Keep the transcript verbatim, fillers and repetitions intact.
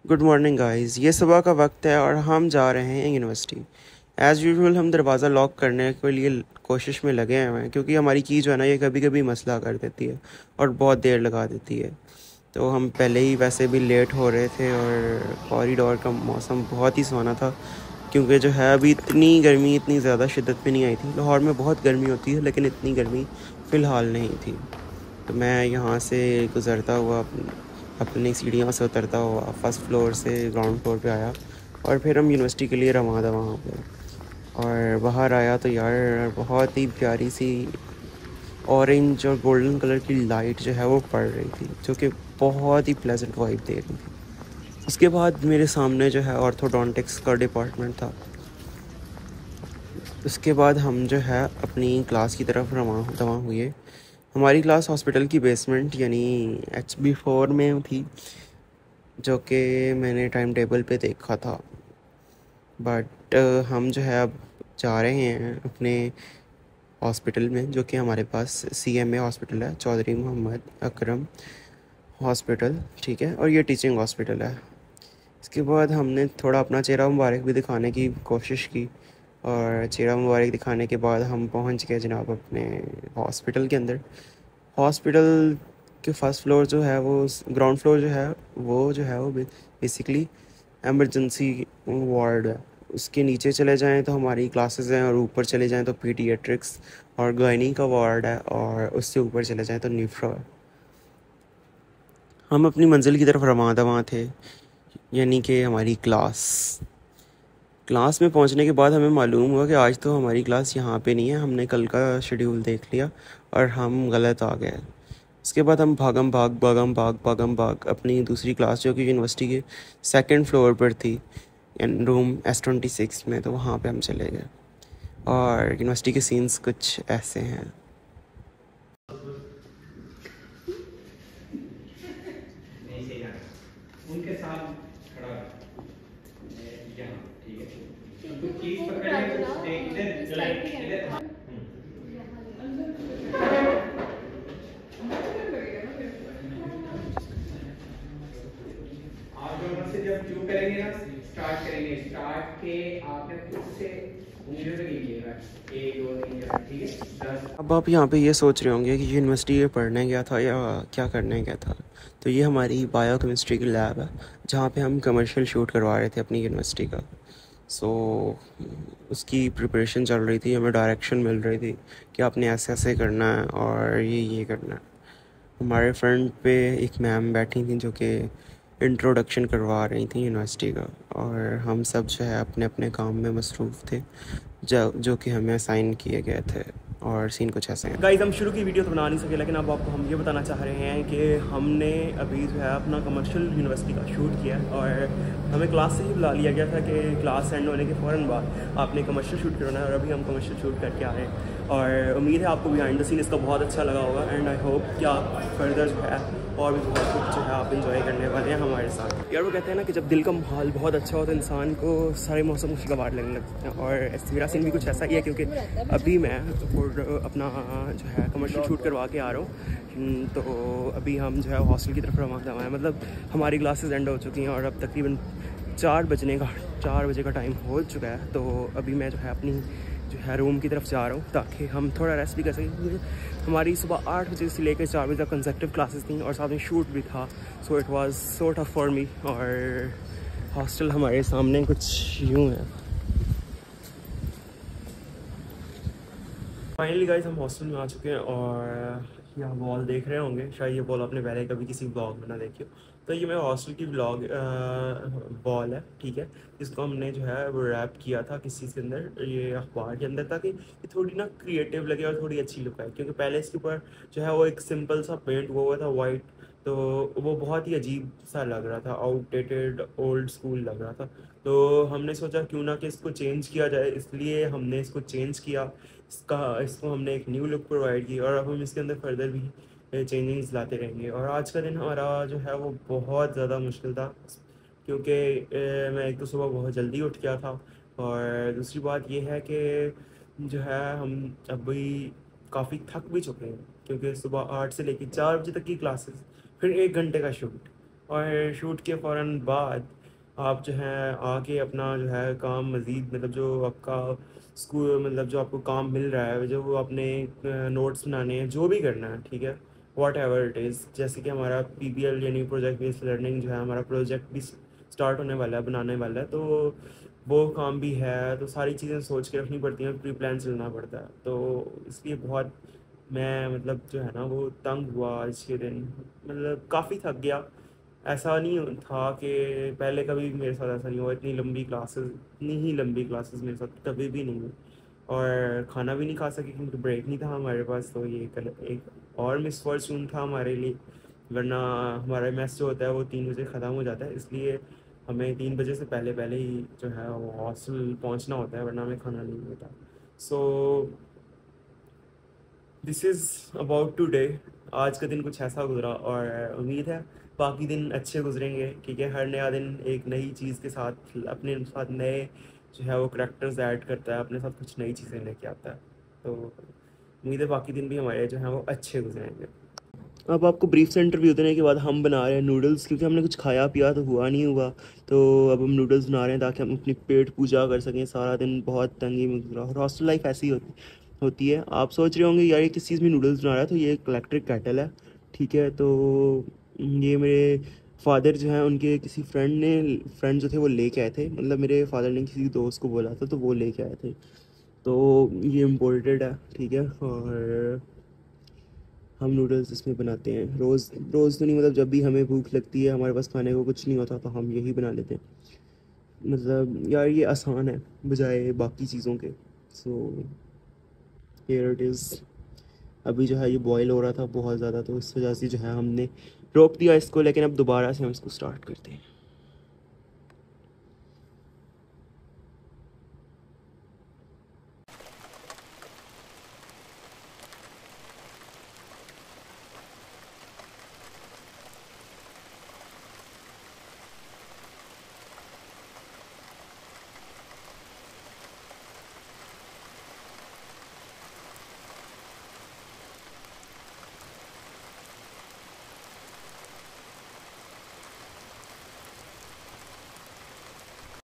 Good morning guys. ये सुबह का वक्त है और हम जा रहे हैं यूनिवर्सिटी। एज़ यूजुअल हम दरवाज़ा लॉक करने के लिए कोशिश में लगे हुए हैं, क्योंकि हमारी की जो है ना ये कभी कभी मसला कर देती है और बहुत देर लगा देती है। तो हम पहले ही वैसे भी लेट हो रहे थे और कॉरिडोर का मौसम बहुत ही सुहाना था, क्योंकि जो है अभी इतनी गर्मी इतनी ज़्यादा शिद्दत में नहीं आई थी। लाहौर में बहुत गर्मी होती है लेकिन इतनी गर्मी फ़िलहाल नहीं थी। तो मैं यहाँ से गुज़रता हुआ अपनी सीढ़ियों से उतरता हुआ फर्स्ट फ्लोर से ग्राउंड फ्लोर पे आया और फिर हम यूनिवर्सिटी के लिए रवाना था वहाँ पे। और बाहर आया तो यार बहुत ही प्यारी सी ऑरेंज और गोल्डन कलर की लाइट जो है वो पड़ रही थी, जो कि बहुत ही प्लेजेंट वाइब दे रही थी। उसके बाद मेरे सामने जो है ऑर्थोडोंटिक्स का डिपार्टमेंट था। उसके बाद हम जो है अपनी क्लास की तरफ रवाना रवाना हुए। हमारी क्लास हॉस्पिटल की बेसमेंट यानी एच बी फोर में थी, जो कि मैंने टाइम टेबल पे देखा था। बट हम जो है अब जा रहे हैं अपने हॉस्पिटल में, जो कि हमारे पास सी एम ए हॉस्पिटल है, चौधरी मोहम्मद अकरम हॉस्पिटल, ठीक है। और ये टीचिंग हॉस्पिटल है। इसके बाद हमने थोड़ा अपना चेहरा मुबारक भी दिखाने की कोशिश की और चेहरा मुबारक दिखाने के बाद हम पहुंच गए जनाब अपने हॉस्पिटल के अंदर। हॉस्पिटल के फर्स्ट फ्लोर जो है वो ग्राउंड फ्लोर जो है वो जो है वो बेसिकली एमरजेंसी वार्ड है। उसके नीचे चले जाएं तो हमारी क्लासेस हैं और ऊपर चले जाएं तो पीडियाट्रिक्स और गायनी का वार्ड है, और उससे ऊपर चले जाएं तो न्यूफ्रो है। हम अपनी मंजिल की तरफ रवाना थे, यानी कि हमारी क्लास क्लास में पहुंचने के बाद हमें मालूम हुआ कि आज तो हमारी क्लास यहाँ पे नहीं है। हमने कल का शेड्यूल देख लिया और हम गलत आ गए। इसके बाद हम भागम भाग भागम भाग भागम भाग अपनी दूसरी क्लास, जो कि यूनिवर्सिटी के सेकंड फ्लोर पर थी, रूम एस ट्वेंटी सिक्स में, तो वहाँ पे हम चले गए। और यूनिवर्सिटी के सीन्स कुछ ऐसे हैं। उनके साथ खड़ा यहाँ, ठीक है। कुछ चीज पकड़ने कुछ देखते इधर। आप दोनों से जब चू करेंगे ना, स्टार्ट करेंगे, स्टार्ट के आपने खुद से उंगलियों से कीजिएगा, एक दो तीन चार, ठीक है, दस। अब आप यहाँ पे ये सोच रहे होंगे कि यूनिवर्सिटी में पढ़ने गया था या क्या करने गया था। तो ये हमारी बायो केमिस्ट्री की लैब है, जहाँ पे हम कमर्शियल शूट करवा रहे थे अपनी यूनिवर्सिटी का। सो so, उसकी प्रिपरेशन चल रही थी, हमें डायरेक्शन मिल रही थी कि आपने ऐसे ऐसे करना है और ये ये करना है। हमारे फ्रंट पे एक मैम बैठी थी जो कि इंट्रोडक्शन करवा रही थी यूनिवर्सिटी का, और हम सब जो है अपने अपने काम में मसरूफ़ थे जो जो कि हमें असाइन किए गए थे। और सीन कुछ ऐसे हैं। गाइस, हम शुरू की वीडियो तो बना नहीं सके, लेकिन अब आपको हम ये बताना चाह रहे हैं कि हमने अभी जो है अपना कमर्शियल यूनिवर्सिटी का शूट किया और हमें क्लास से ही बुला लिया गया था कि क्लास एंड होने के फ़ौरन बाद आपने कमर्शियल शूट करना है। और अभी हम कमर्शियल शूट करके आ रहे हैं और उम्मीद है आपको बिहाइंड द सीन इसका बहुत अच्छा लगा होगा। एंड आई होप कि आप फर्दर जो है और भी बहुत कुछ जो है आप इंजॉय करने वाले हैं हमारे साथ। यार वो कहते हैं ना कि जब दिल का माहौल बहुत अच्छा हो तो इंसान को सारे मौसम खुशगवार लगने लगते हैं, और मेरा सीन भी कुछ ऐसा ही है, क्योंकि अभी मैं अपना जो है कमर्शियल शूट करवा के आ रहा हूँ। तो अभी हम जो है हॉस्टल की तरफ रवाना हुए हैं, मतलब हमारी क्लासेस एंड हो चुकी हैं और अब तकरीबन चार बजने का चार बजे का टाइम हो चुका है। तो अभी मैं जो है अपनी जो है रूम की तरफ जा रहा हूँ ताकि हम थोड़ा रेस्ट भी कर सकें, क्योंकि हमारी सुबह आठ बजे से लेकर चार बजे तक कंसेक्टिव क्लासेस थी और साथ में शूट भी था। So it was so tough for me. और हॉस्टल हमारे सामने कुछ यूँ है। फाइनली गाइस, हम हॉस्टल में आ चुके हैं और यहाँ वॉल देख रहे होंगे, शायद ये वॉल आपने पहले कभी किसी ब्लॉग में ना देखी हो। तो ये मेरे हॉस्टल की ब्लॉग वॉल है, ठीक है। इसको हमने जो है वो रैप किया था किसी चीज़ के अंदर, ये अखबार के अंदर, ताकि ये थोड़ी ना क्रिएटिव लगे और थोड़ी अच्छी लुक आए, क्योंकि पहले इसके ऊपर जो है वो एक सिंपल सा पेंट हुआ हुआ था वाइट, तो वो बहुत ही अजीब सा लग रहा था, आउटडेटेड ओल्ड स्कूल लग रहा था। तो हमने सोचा क्यों ना कि इसको चेंज किया जाए, इसलिए हमने इसको चेंज किया। इसका इसको हमने एक न्यू लुक प्रोवाइड की और अब हम इसके अंदर फर्दर भी चेंजिंग्स लाते रहेंगे। और आज का दिन हमारा जो है वो बहुत ज़्यादा मुश्किल था, क्योंकि मैं एक तो सुबह बहुत जल्दी उठ गया था, और दूसरी बात ये है कि जो है हम अभी काफ़ी थक भी चुके हैं, क्योंकि सुबह आठ से लेकर चार बजे तक की क्लासेस, फिर एक घंटे का शूट। और शूट के फ़ौरन बाद आप जो है आके अपना जो है काम मज़ीद मतलब जो आपका स्कूल मतलब जो आपको काम मिल रहा है जो वो अपने नोट्स बनाने हैं जो भी करना है, ठीक है, वॉट एवर इट इज़। जैसे कि हमारा पी बी एल यानी प्रोजेक्ट बेस्ड लर्निंग जो है हमारा प्रोजेक्ट भी स्टार्ट होने वाला है, बनाने वाला है, तो वो काम भी है। तो सारी चीज़ें सोच के रखनी पड़ती हैं, प्री प्लान चलना पड़ता है। तो इसलिए बहुत मैं मतलब जो है ना वो तंग हुआ आज के दिन, मतलब काफ़ी थक गया। ऐसा नहीं था कि पहले कभी भी मेरे साथ ऐसा नहीं हुआ, इतनी लंबी क्लासेस इतनी ही लंबी क्लासेस मेरे साथ कभी भी नहीं हुई। और खाना भी नहीं खा सके क्योंकि ब्रेक नहीं था हमारे पास, तो ये कल एक और मिस फॉर्चून था हमारे लिए। वरना हमारा मैच जो होता है वो तीन बजे ख़त्म हो जाता है, इसलिए हमें तीन बजे से पहले पहले ही जो है वो हॉस्टल पहुंचना होता है, वरना हमें खाना नहीं मिलता। So this is about today. आज का दिन कुछ ऐसा गुजरा और उम्मीद है बाकी दिन अच्छे गुजरेंगे, ठीक है। हर नया दिन एक नई चीज़ के साथ अपने साथ नए जो है वो करैक्टर्स ऐड करता है, अपने साथ कुछ नई चीज़ें लेके आता है। तो उम्मीद है बाकी दिन भी हमारे जो हैं वो अच्छे गुजरेंगे। अब आपको ब्रीफ से इंटरव्यू देने के बाद हम बना रहे हैं नूडल्स, क्योंकि हमने कुछ खाया पिया तो हुआ नहीं हुआ। तो अब हम नूडल्स बना रहे हैं ताकि हम अपनी पेट पूजा कर सकें। सारा दिन बहुत तंगी में गुजरा और हॉस्टल लाइफ ऐसी होती होती है। आप सोच रहे होंगे यार ये किस चीज़ में नूडल्स बना रहा है, तो ये एक इलेक्ट्रिक केटल है, ठीक है। तो ये मेरे फादर जो हैं उनके किसी फ्रेंड ने फ्रेंड जो थे वो लेके आए थे, मतलब मेरे फादर ने किसी दोस्त को बोला था तो वो लेके आए थे। तो ये इम्पोर्टेड है, ठीक है। और हम नूडल्स इसमें बनाते हैं रोज़ रोज़ तो नहीं, मतलब जब भी हमें भूख लगती है हमारे पास खाने को कुछ नहीं होता तो हम यही बना लेते हैं। मतलब यार ये आसान है बजाय बाकी चीज़ों के। So here it is. अभी जो है ये बॉयल हो रहा था बहुत ज़्यादा, तो इस वजह से जो है हमने रोक दिया इसको, लेकिन अब दोबारा से हम इसको स्टार्ट करते हैं।